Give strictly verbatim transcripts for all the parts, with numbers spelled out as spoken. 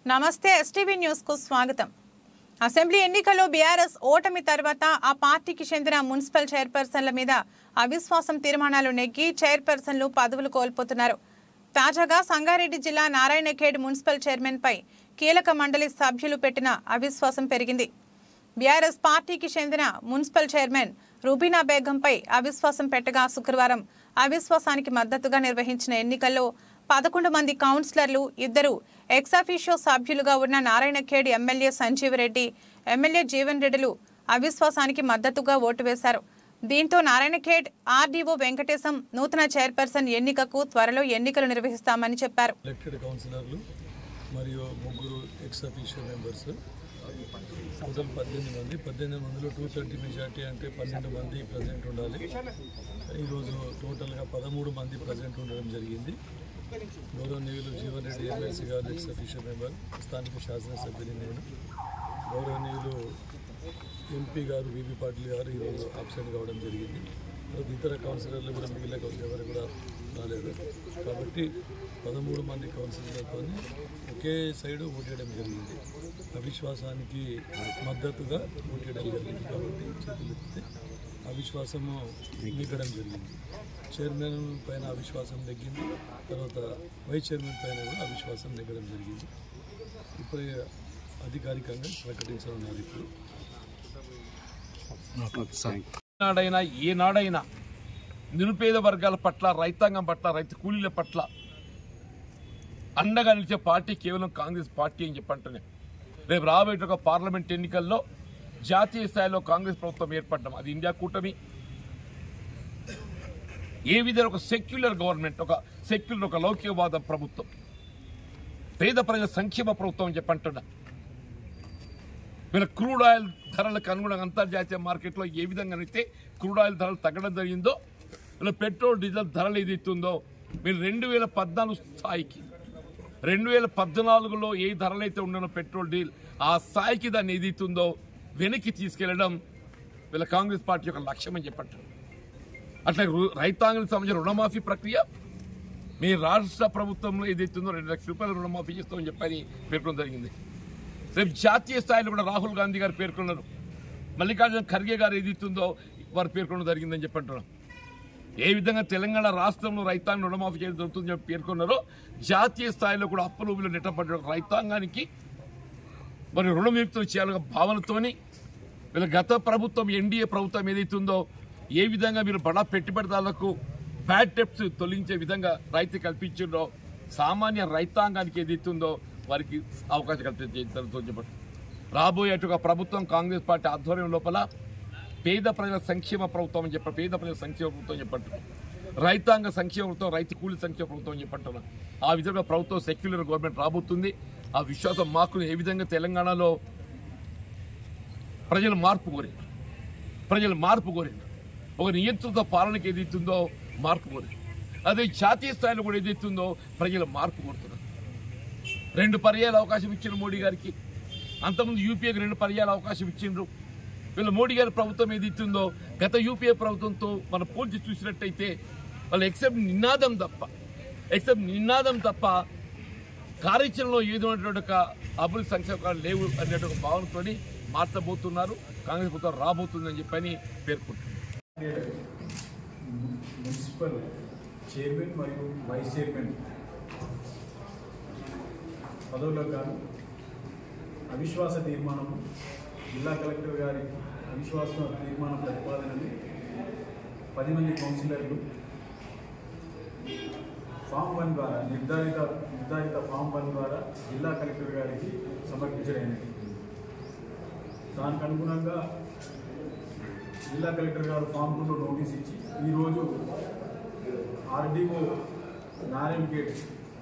నమస్తే STV news కు స్వాగతం. అసెంబ్లీ ఎన్నికల్లో బీఆర్ఎస్ ఓటమి తర్వాత ఆ పార్టీకి చెందిన మున్సిపల్ చైర్పర్సన్ల మీద అవిశ్వాసం తీర్మానాలు నెగ్గి చైర్పర్సన్లు పదవులు కోల్పోతున్నారు. తాజాగా సంగారెడ్డి జిల్లా నారాయణఖేడ్ మున్సిపల్ చైర్మన్ పై కీలక మండలి సభ్యులు పెట్టిన అవిశ్వాసం పెరిగింది. బీఆర్ఎస్ పార్టీకి చెందిన మున్సిపల్ చైర్మన్ రుబీనా బేగంపై అవిశ్వాసం పెట్టగా శుక్రవారం అవిశ్వాసానికి మద్దతుగా నిర్వహించిన ఎన్నికల్లో పదకొండు మంది కౌన్సిలర్లు, ఇద్దరు ఎక్సాఫిషియో సభ్యులుగా ఉన్న నారాయణఖేడ్ ఎమ్మెల్యే సంజీవ్ రెడ్డి, ఎమ్మెల్యే జీవన్ రెడ్డిలు అవిశ్వాసానికి మద్దతుగా ఓటు వేశారు. దీంతో నారాయణఖేడ్ ఆర్డీఓ వెంకటేశం నూతన చైర్పర్సన్ ఎన్నికకు త్వరలో ఎన్నికలు నిర్వహిస్తామని చెప్పారు. మరియు ముగ్గురు ఎక్సాఫిషియో మెంబర్స్ టోటల్ పద్దెనిమిది మంది పద్దెనిమిది మందిలో టూ థర్టీ మెజార్టీ అంటే పన్నెండు మంది ప్రజెంట్ ఉండాలి. ఈరోజు టోటల్గా పదమూడు మంది ప్రజెంట్ ఉండడం జరిగింది. గౌరవనీయులు జీవన్ రెడ్డి ఎమ్మెల్సీ గారు ఎక్సాఫిషియో మెంబర్, స్థానిక శాసనసభ్యుని నేను, గౌరవనీయులు ఎంపీ గారు వివి పాటిల్ గారు ఈరోజు అబ్సెంట్ కావడం జరిగింది. ఇతర కౌన్సిలర్లు కూడా మిగిలిన ఎవరు కూడా రాలేదు. కాబట్టి పదమూడు మంది కౌన్సిలర్లతో ఒకే సైడు ఓటేయడం జరిగింది. అవిశ్వాసానికి మద్దతుగా ఓటేయడం జరిగింది. కాబట్టి చేతులు ఎత్తితే అవిశ్వాసము నెగ్గడం జరిగింది. చైర్మన్ పైన అవిశ్వాసం నెగ్గింది. తర్వాత వైస్ చైర్మన్ పైన కూడా అవిశ్వాసం నెగ్గడం జరిగింది. ఇప్పుడు అధికారికంగా ప్రకటించనున్నారు. ఇప్పుడు నాడైనా ఏనాడైనా నిరుపేద వర్గాల పట్ల, రైతాంగం పట్ల, రైతు కూలీల పట్ల అండగా నిలిచే పార్టీ కేవలం కాంగ్రెస్ పార్టీ అని చెప్పంటేనే రేపు రాబోయే ఒక పార్లమెంట్ ఎన్నికల్లో జాతీయ స్థాయిలో కాంగ్రెస్ ప్రభుత్వం ఏర్పడడం, అది ఇండియా కూటమి ఏ విధంగా ఒక సెక్యులర్ గవర్నమెంట్, ఒక సెక్యులర్ ఒక లౌకికవాద ప్రభుత్వం, పేద ప్రజల సంక్షేమ ప్రభుత్వం అని చెప్పంటున్నా. వీళ్ళ క్రూడ్ ఆయిల్ ధరలకు అనుగుణంగా అంతర్జాతీయ మార్కెట్లో ఏ విధంగా అయితే క్రూడ్ ఆయిల్ ధరలు తగ్గడం జరిగిందో, వీళ్ళ పెట్రోల్ డీజిల్ ధరలు ఏదైతుందో మీరు రెండు వేల పద్నాలుగు స్థాయికి, రెండు వేల పద్నాలుగులో ఏ ధరలు అయితే ఉండనో పెట్రోల్ డీజిల్ ఆ స్థాయికి దాన్ని ఏదైతుందో వెనక్కి తీసుకెళ్లడం వీళ్ళ కాంగ్రెస్ పార్టీ యొక్క లక్ష్యం అని చెప్పంటారు. అట్లా రైతాంగానికి సంబంధించిన రుణమాఫీ ప్రక్రియ మీ రాష్ట్ర ప్రభుత్వంలో ఏదైతుందో రెండు లక్షల రూపాయలు రుణమాఫీ చేస్తామని చెప్పని పేర్కొనడం జరిగింది. రేపు జాతీయ స్థాయిలో కూడా రాహుల్ గాంధీ గారు పేర్కొన్నారు, మల్లికార్జున ఖర్గే గారు ఏదైతుందో వారు పేర్కొనడం జరిగిందని చెప్పంటున్నాం. ఏ విధంగా తెలంగాణ రాష్ట్రంలో రైతాంగం రుణమాఫీ చేయడం జరుగుతుందని చెప్పి పేర్కొన్నారో, జాతీయ స్థాయిలో కూడా అప్పులు ఊబిలో నెట్టబడ్డ రైతాంగానికి మరి రుణ విముక్తులు చేయాలనే భావనతోని వీళ్ళ గత ప్రభుత్వం ఎన్డీఏ ప్రభుత్వం ఏదైతుందో ఏ విధంగా మీరు బడా పెట్టుబడిదారులకు బ్యాడ్ టెప్స్ తొలగించే విధంగా రైతు కల్పించిందో, సామాన్య రైతాంగానికి ఏదైతుందో వారికి అవకాశం కల్పించడంతో చెప్పండి. రాబోయే ఒక ప్రభుత్వం కాంగ్రెస్ పార్టీ ఆధ్వర్యం లోపల పేద ప్రజల సంక్షేమ ప్రభుత్వం అని చెప్పారు. పేద ప్రజల సంక్షేమ ప్రభుత్వం చెప్పంటున్నాం, రైతాంగ సంక్షేమ ప్రభుత్వం, రైతు కూలి సంక్షేమ ప్రభుత్వం అని చెప్పంటున్నాం. ఆ విధంగా ప్రభుత్వం సెక్యులర్ గవర్నమెంట్ రాబోతుంది. ఆ విశ్వాసం మాకు ఏ విధంగా తెలంగాణలో ప్రజలు మార్పు కోరారు, ప్రజలు మార్పు కోరారు, ఒక నియంత్రిత పాలనకి ఏదైతుందో మార్పు కోరారు. అదే జాతీయ స్థాయిలో కూడా ఏదైతుందో ప్రజలు మార్పు కోరుతున్నారు. రెండు పర్యాలు అవకాశం ఇచ్చిన మోడీ గారికి, అంతకుముందు యూపీఏకి రెండు పర్యాలు అవకాశం ఇచ్చిండ్రు. వీళ్ళ మోడీ గారి ప్రభుత్వం ఏది ఇస్తుందో గత యూపీఏ ప్రభుత్వంతో మనం పోల్చి చూసినట్టయితే వాళ్ళు ఎక్సెప్ట్ నినాదం తప్ప ఎక్సెప్ట్ నినాదం తప్ప కార్యాచరణలో ఏదైనటువంటి ఒక అభివృద్ధి సంక్షేమాలు లేవు అనేటువంటి ఒక భావనతో మార్చబోతున్నారు. కాంగ్రెస్ ప్రభుత్వం రాబోతుందని చెప్పని పేర్కొంటున్నారు. మున్సిపల్ చైర్మన్ మరియు వైస్ చైర్మన్ పదవులకు గాను అవిశ్వాస తీర్మానం, జిల్లా కలెక్టర్ గారి అవిశ్వాస తీర్మానం ప్రతిపాదనని పది మంది కౌన్సిలర్లు ఫామ్ వన్ ద్వారా నిర్ధారిత నిర్ధారిత ఫామ్ వన్ ద్వారా జిల్లా కలెక్టర్ గారికి సమర్పించడమైనది. దానికి అనుగుణంగా జిల్లా కలెక్టర్ గారు ఫామ్ టూలో నోటీస్ ఇచ్చి ఈరోజు ఆర్డీఓ నారాయణఖేడ్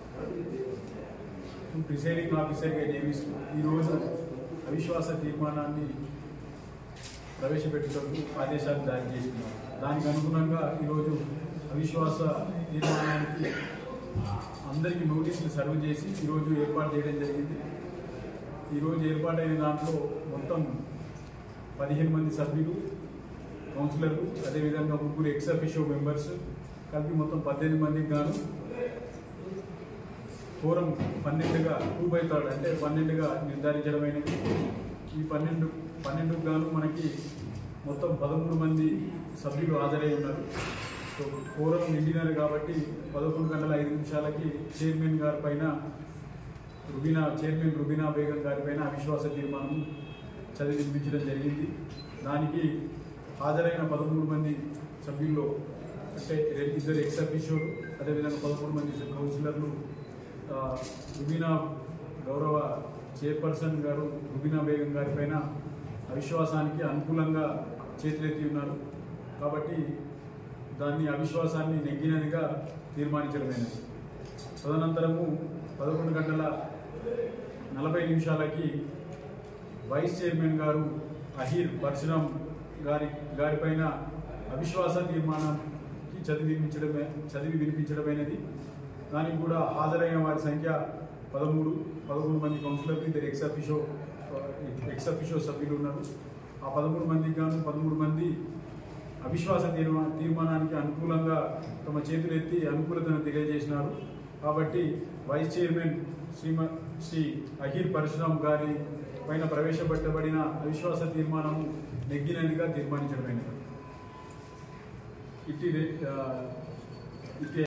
ప్రిసైడింగ్ ఆఫీసర్గా నియమిస్తూ ఈరోజు అవిశ్వాస తీర్మానాన్ని ప్రవేశపెట్టేందుకు ఆదేశాలు జారీ చేస్తున్నారు. దానికి అనుగుణంగా ఈరోజు అవిశ్వాస తీర్మానానికి అందరికీ నోటీసులు సర్వ్ చేసి ఈరోజు ఏర్పాటు చేయడం జరిగింది. ఈరోజు ఏర్పాటైన దాంట్లో మొత్తం పదిహేను మంది సభ్యులు కౌన్సిలర్లు, అదేవిధంగా ముగ్గురు ఎక్స్ అఫిషియో మెంబర్స్ కలిపి మొత్తం పద్దెనిమిది మందికి గాను కోరం పన్నెండుగా టూ బై థర్డ్ అంటే పన్నెండుగా నిర్ధారించడమైనది. ఈ పన్నెండు పన్నెండుకు గాను మనకి మొత్తం పదమూడు మంది సభ్యులు హాజరై ఉన్నారు. సో కోరం నిండినారు కాబట్టి పదకొండు గంటల ఐదు నిమిషాలకి చైర్మన్ గారి పైన రుబీనా చైర్మన్ రుబీనా బేగం గారి పైన అవిశ్వాస తీర్మానం చదివి వినిపించడం జరిగింది. దానికి హాజరైన పదమూడు మంది సభ్యుల్లో అంటే ఇద్దరు ఎక్స్ అఫీషియోలు అదేవిధంగా పదమూడు మంది కౌన్సిలర్లు రుబీనా గౌరవ చైర్పర్సన్ గారు రుబీనా బేగం గారి పైన అవిశ్వాసానికి అనుకూలంగా చేతులెత్తి ఉన్నారు. కాబట్టి దాన్ని అవిశ్వాసాన్ని నెగ్గినదిగా తీర్మానించడమైనది. తదనంతరము పదకొండు గంటల నలభై నిమిషాలకి వైస్ చైర్మన్ గారు అహీర్ పరశురామ్ గారి గారిపైన అవిశ్వాస తీర్మానానికి చదివి వినిపించడమే చదివి వినిపించడమైనది. దానికి కూడా హాజరైన వారి సంఖ్య పదమూడు పదమూడు మంది కౌన్సిలర్లు ఇద్దరు ఎక్స్ అఫీషియో ఎక్స్ అఫీషియో సభ్యులు ఉన్నారు. ఆ పదమూడు మందికి గాను పదమూడు మంది అవిశ్వాస తీర్మా తీర్మానానికి అనుకూలంగా తమ చేతులెత్తి అనుకూలతను తెలియజేసినారు. కాబట్టి వైస్ చైర్మన్ శ్రీమ శ్రీ అహీర్ పరశురామ్ గారి పైన ప్రవేశపెట్టబడిన అవిశ్వాస తీర్మానము నెగ్గినదిగా తీర్మానించడమైనది. ఇట్టి ఇట్టే